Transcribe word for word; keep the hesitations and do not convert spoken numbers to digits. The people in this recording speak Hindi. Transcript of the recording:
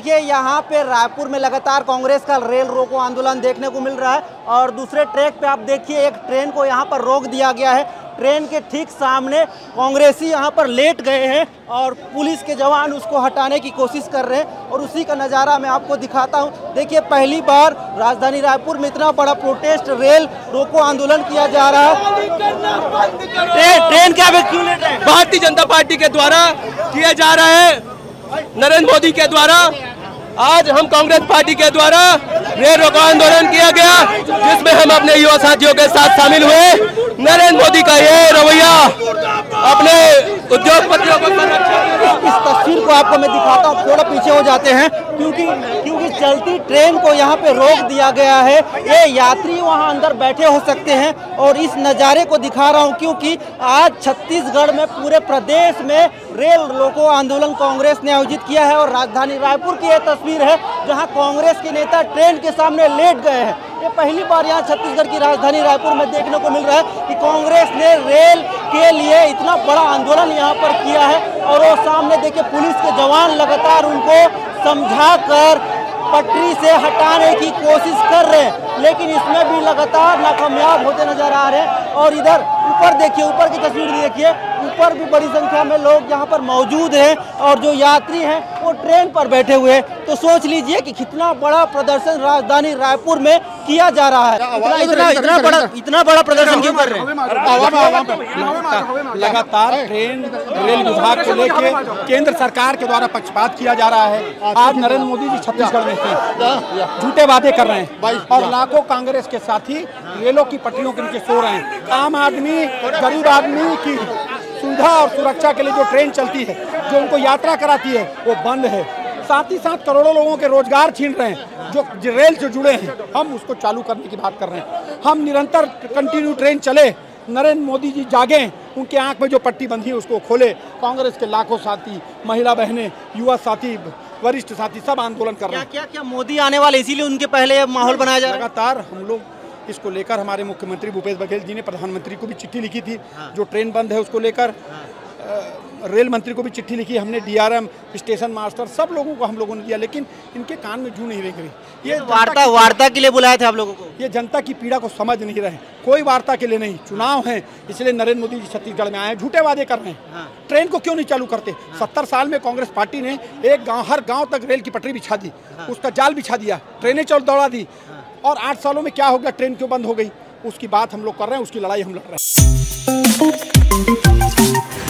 देखिए यहाँ पे रायपुर में लगातार कांग्रेस का रेल रोको आंदोलन देखने को मिल रहा है और दूसरे ट्रैक पे आप देखिए एक ट्रेन को यहाँ पर रोक दिया गया है। ट्रेन के ठीक सामने कांग्रेसी यहाँ पर लेट गए हैं और पुलिस के जवान उसको हटाने की कोशिश कर रहे हैं और उसी का नज़ारा मैं आपको दिखाता हूँ। देखिए पहली बार राजधानी रायपुर में इतना बड़ा प्रोटेस्ट रेल रोको आंदोलन किया जा रहा है। ट्रेन ट्रेन क्या क्यों लेट रहे हैं? भारतीय जनता पार्टी के द्वारा किया जा रहा है, नरेंद्र मोदी के द्वारा। आज हम कांग्रेस पार्टी के द्वारा रेल रोको आंदोलन किया गया, जिसमें हम अपने युवा साथियों के साथ शामिल हुए। नरेंद्र मोदी का ये रवैया अपने उद्योगपतियों को संरक्षण। इस तस्वीर को आपको मैं दिखाता हूँ, थोड़ा पीछे हो जाते हैं क्योंकि क्योंकि चलती ट्रेन को यहाँ पे रोक दिया गया है। ये यात्री वहाँ अंदर बैठे हो सकते हैं और इस नज़ारे को दिखा रहा हूँ क्योंकि आज छत्तीसगढ़ में पूरे प्रदेश में रेल रोको आंदोलन कांग्रेस ने आयोजित किया है और राजधानी रायपुर की यह तस्वीर है जहाँ कांग्रेस के नेता ट्रेन के सामने लेट गए हैं। ये पहली बार यहाँ छत्तीसगढ़ की राजधानी रायपुर में देखने को मिल रहा है कि कांग्रेस ने रेल के लिए इतना बड़ा आंदोलन यहाँ पर किया है और वो सामने देखिए पुलिस के जवान लगातार उनको समझाकर पटरी से हटाने की कोशिश कर रहे हैं, लेकिन इसमें भी लगातार नाकामयाब होते नजर आ रहे हैं। और इधर ऊपर देखिए, ऊपर की तस्वीर देखिए, ऊपर भी बड़ी संख्या में लोग यहाँ पर मौजूद हैं और जो यात्री हैं वो ट्रेन पर बैठे हुए हैं। तो सोच लीजिए कि कितना बड़ा प्रदर्शन राजधानी रायपुर में किया जा रहा है। इतना इतना इतना बड़ा इतना बड़ा प्रदर्शन क्यों कर रहे हैं? लगातार ट्रेन रेल विभाग को लेकर केंद्र सरकार के द्वारा पक्षपात किया जा रहा है। आज नरेंद्र मोदी जी छत्तीसगढ़ में हैं, झूठे वादे कर रहे हैं और लाखों कांग्रेस के साथी रेलों की पटरियों के नीचे सो रहे हैं। आम आदमी, गरीब आदमी की सुविधा और सुरक्षा के लिए जो ट्रेन चलती है, जो उनको यात्रा कराती है, वो बंद है। साथ ही साथ करोड़ों लोगों के रोजगार छीन रहे हैं जो रेल से जुड़े हैं। हम उसको चालू करने की बात कर रहे हैं। हम निरंतर कंटिन्यू ट्रेन चले, नरेंद्र मोदी जी जागें, उनके आंख में जो पट्टी बंधी है उसको खोले। कांग्रेस के लाखों साथी, महिला बहनें, युवा साथी, वरिष्ठ साथी सब आंदोलन कर रहे हैं। क्या क्या क्या मोदी आने वाले इसीलिए उनके पहले माहौल बनाया जा रहा है? लगातार हम लोग इसको लेकर हमारे मुख्यमंत्री भूपेश बघेल जी ने प्रधानमंत्री को भी चिट्ठी लिखी थी। हाँ। जो ट्रेन बंद है उसको लेकर हाँ। रेल मंत्री को भी चिट्ठी लिखी हमने, डीआरएम, स्टेशन मास्टर, सब लोगों को हम लोगों ने दिया, लेकिन इनके कान में जू नहीं रेंग रही। ये वार्ता वार्ता के लिए बुलाए थे आप लोगों को? ये जनता की पीड़ा को समझ नहीं रहे, कोई वार्ता के लिए नहीं। चुनाव है इसलिए नरेंद्र मोदी जी छत्तीसगढ़ में आए हैं, झूठे वादे कर रहे हैं। हाँ। ट्रेन को क्यों नहीं चालू करते? हाँ। सत्तर साल में कांग्रेस पार्टी ने एक गाँव हर गाँव तक रेल की पटरी बिछा दी। हाँ। उसका जाल बिछा दिया, ट्रेनें चल दौड़ा दी। हाँ। और आठ सालों में क्या हो गया, ट्रेन क्यों बंद हो गई? उसकी बात हम लोग कर रहे हैं, उसकी लड़ाई हम लड़ रहे हैं।